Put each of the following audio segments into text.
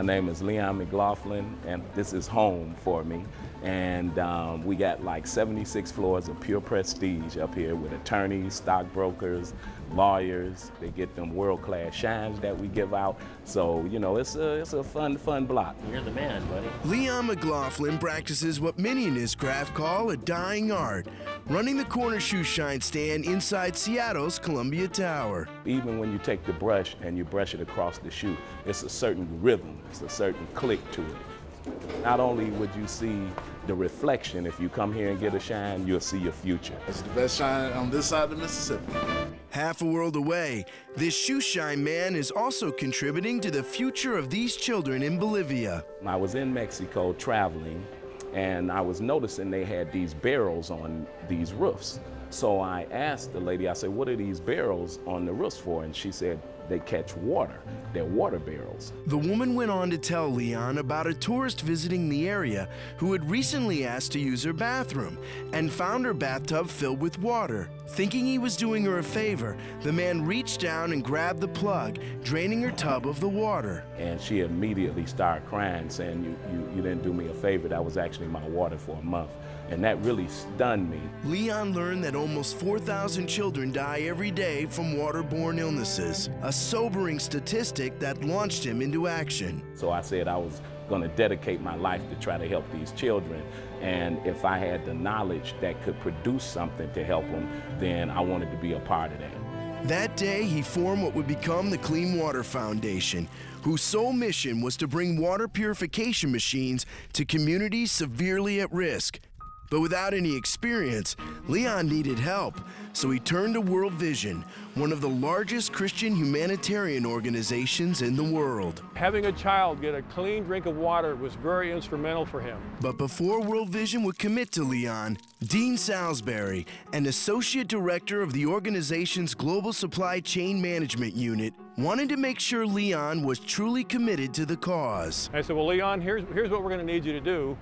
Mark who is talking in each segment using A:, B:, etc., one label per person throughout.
A: My name is Leon McLaughlin, and this is home for me. And we got like 76 floors of pure prestige up here with attorneys, stockbrokers, lawyers. They get them world-class shines that we give out. So, you know, it's a fun block.
B: You're the man, buddy.
C: Leon McLaughlin practices what many in his craft call a dying art, running the corner shoe shine stand inside Seattle's Columbia Tower.
A: Even when you take the brush and you brush it across the shoe, it's a certain rhythm, it's a certain click to it. Not only would you see the reflection, if you come here and get a shine, you'll see your future.
D: It's the best shine on this side of the Mississippi.
C: Half a world away, this shoe shine man is also contributing to the future of these children in Bolivia.
A: I was in Mexico traveling, and I was noticing they had these barrels on these roofs. So I asked the lady, I said, what are these barrels on the roofs for? And she said, they catch water. They're water barrels.
C: The woman went on to tell Leon about a tourist visiting the area who had recently asked to use her bathroom and found her bathtub filled with water. Thinking he was doing her a favor, the man reached down and grabbed the plug, draining her tub of the water.
A: And she immediately started crying, saying, you didn't do me a favor. That was actually my water for a month. And that really stunned me.
C: Leon learned that almost 4,000 children die every day from waterborne illnesses, a sobering statistic that launched him into action.
A: So I said I was going to dedicate my life to try to help these children. And if I had the knowledge that could produce something to help them, then I wanted to be a part of that.
C: That day, he formed what would become the Clean Water Foundation, whose sole mission was to bring water purification machines to communities severely at risk. But without any experience, Leon needed help, so he turned to World Vision, one of the largest Christian humanitarian organizations in the world.
E: Having a child get a clean drink of water was very instrumental for him.
C: But before World Vision would commit to Leon, Dean Salisbury, an associate director of the organization's Global Supply Chain Management Unit, wanted to make sure Leon was truly committed to the cause.
E: I said, well, Leon, here's what we're going to need you to do.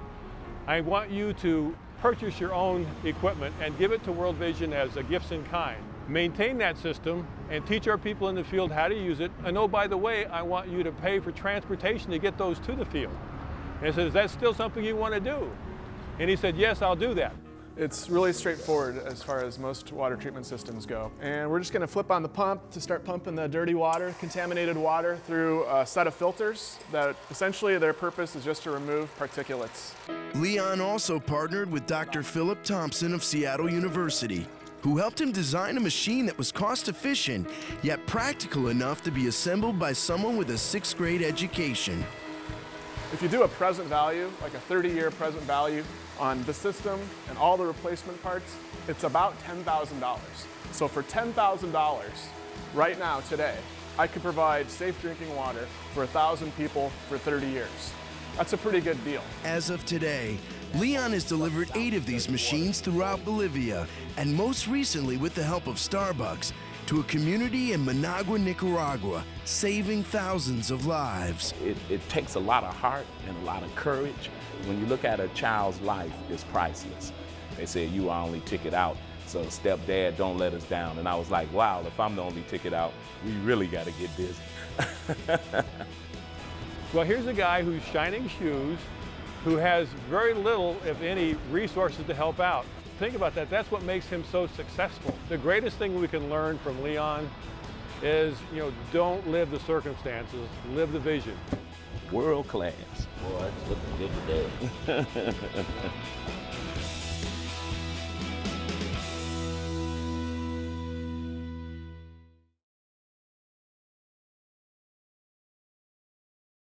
E: I want you to purchase your own equipment and give it to World Vision as a gifts in kind. Maintain that system and teach our people in the field how to use it. And oh, by the way, I want you to pay for transportation to get those to the field. And I said, is that still something you want to do? And he said, yes, I'll do that.
F: It's really straightforward as far as most water treatment systems go. And we're just going to flip on the pump to start pumping the dirty water, contaminated water, through a set of filters that essentially their purpose is just to remove particulates.
C: Leon also partnered with Dr. Philip Thompson of Seattle University, who helped him design a machine that was cost-efficient, yet practical enough to be assembled by someone with a 6th grade education.
F: If you do a present value, like a 30-year present value, on the system and all the replacement parts, it's about $10,000. So for $10,000, right now, today, I could provide safe drinking water for 1,000 people for 30 years. That's a pretty good deal.
C: As of today, Leon has delivered 8 of these machines throughout Bolivia, and most recently with the help of Starbucks, to a community in Managua, Nicaragua, saving thousands of lives.
A: It takes a lot of heart and a lot of courage. When you look at a child's life, it's priceless. They say you are only ticket out, so stepdad, don't let us down. And I was like, wow, if I'm the only ticket out, we really got to get busy.
E: Well, here's a guy who's shining shoes, who has very little, if any, resources to help out. Think about that. That's what makes him so successful. The greatest thing we can learn from Leon is, don't live the circumstances, live the vision.
A: World class.
B: Boy, it's looking good today.